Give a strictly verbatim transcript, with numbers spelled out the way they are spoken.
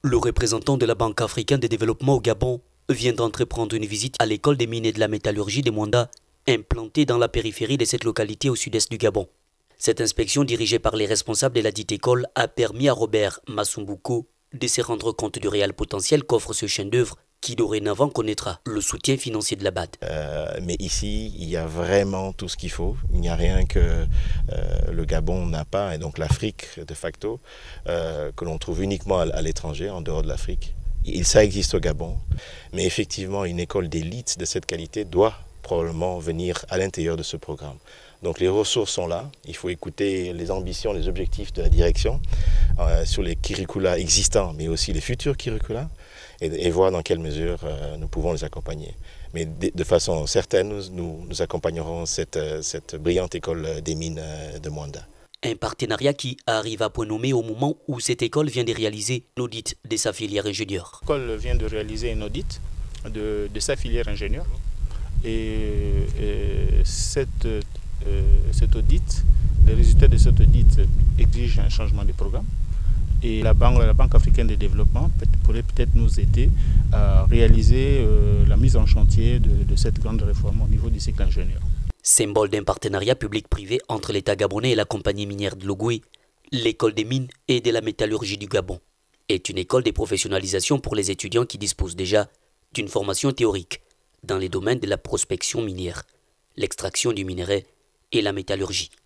Le représentant de la Banque africaine de développement au Gabon vient d'entreprendre une visite à l'école des mines et de la métallurgie de Mwanda, implantée dans la périphérie de cette localité au sud-est du Gabon. Cette inspection dirigée par les responsables de la dite école a permis à Robert Masumbuko de se rendre compte du réel potentiel qu'offre ce chef d'œuvre qui dorénavant connaîtra le soutien financier de la B A D. Euh, mais ici, il y a vraiment tout ce qu'il faut. Il n'y a rien que euh, le Gabon n'a pas, et donc l'Afrique de facto, euh, que l'on trouve uniquement à, à l'étranger, en dehors de l'Afrique. Ça existe au Gabon, mais effectivement, une école d'élite de cette qualité doit probablement venir à l'intérieur de ce programme. Donc les ressources sont là, il faut écouter les ambitions, les objectifs de la direction euh, sur les curricula existants, mais aussi les futurs curricula, et, et voir dans quelle mesure euh, nous pouvons les accompagner. Mais de, de façon certaine, nous, nous, nous accompagnerons cette, cette brillante école des mines de Mwanda. Un partenariat qui arrive à point nommé au moment où cette école vient de réaliser l'audit de sa filière ingénieur. L'école vient de réaliser un audit de, de sa filière ingénieur et, et cette, euh, cet audit, les résultats de cet audit exigent un changement de programme et la Banque, la Banque africaine de développement peut, pourrait peut-être nous aider à réaliser euh, la mise en chantier de, de cette grande réforme au niveau du cycle ingénieur. Symbole d'un partenariat public-privé entre l'État gabonais et la compagnie minière de Logoué, l'école des mines et de la métallurgie du Gabon est une école de professionnalisation pour les étudiants qui disposent déjà d'une formation théorique dans les domaines de la prospection minière, l'extraction du minerai et la métallurgie.